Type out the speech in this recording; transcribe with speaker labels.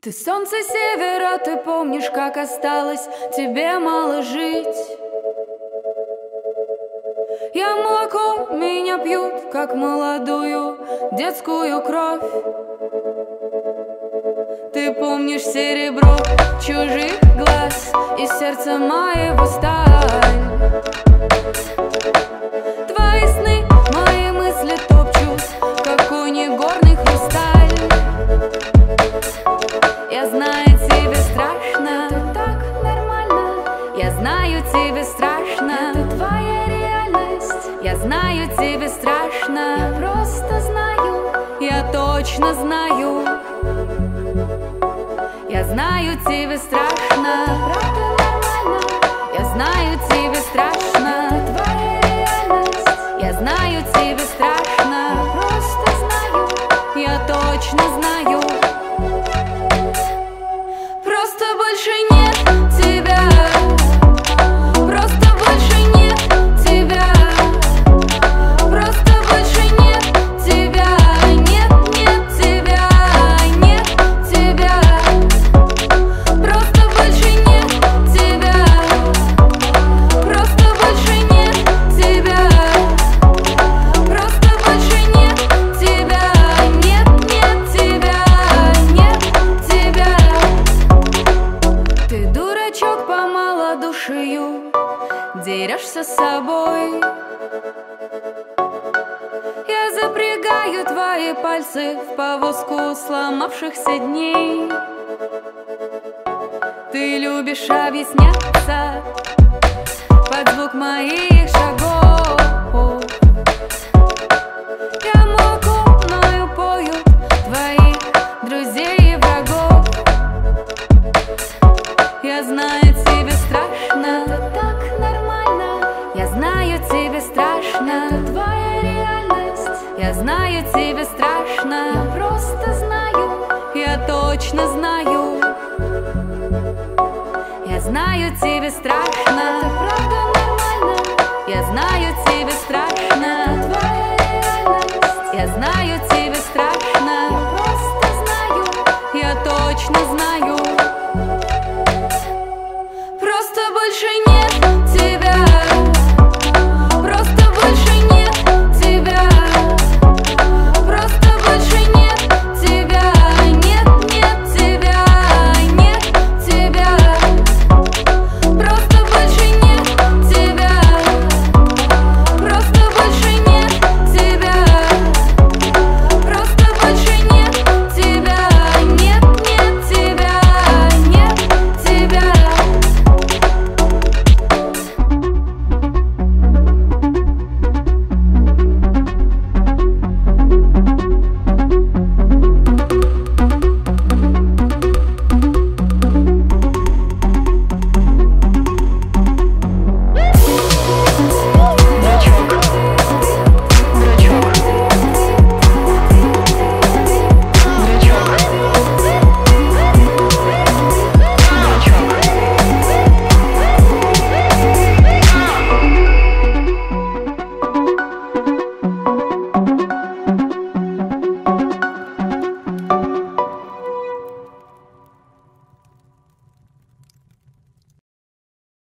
Speaker 1: Ты солнце севера, ты помнишь, как осталось тебе мало жить. Я молоко, меня пьют, как молодую детскую кровь. Ты помнишь серебро чужих глаз и сердце моего сталь. Твои сны, мои мысли топчут, как кони горный хрусталь. Я знаю, тебе страшно, ты так нормально. Я знаю, тебе страшно, это твоя реальность. Я знаю, тебе страшно, я просто знаю, я точно знаю. Я знаю, тебе страшно, правда нормально. Я знаю, тебе страшно, это твоя реальность. Я знаю, тебе страшно, я просто знаю, я точно знаю. Просто больше нет тебя. Просто больше нет тебя. Просто больше нет тебя. Нет, нет тебя. Нет тебя. Просто больше нет тебя. Просто больше нет тебя. Просто больше нет тебя. Нет, нет тебя. Нет тебя. Ты дурачок по малодушию, дерешься с собой. Я запрягаю твои пальцы в повозку сломавшихся дней. Ты любишь объясняться под звук моих шагов. Я молоко мною поют твоих друзей и врагов. Я знаю, тебе страшно, это так нормально. Я знаю, тебе страшно, это твоя реальность. Я знаю, тебе страшно, я просто знаю, я точно знаю. Я знаю, тебе страшно, это правда нормально. Я знаю, тебе страшно, это твоя реальность. Я знаю, тебе